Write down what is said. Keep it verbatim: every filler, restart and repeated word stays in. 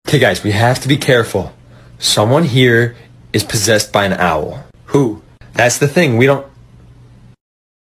Okay, guys, we have to be careful. Someone here is possessed by an owl. Who? That's the thing. We don't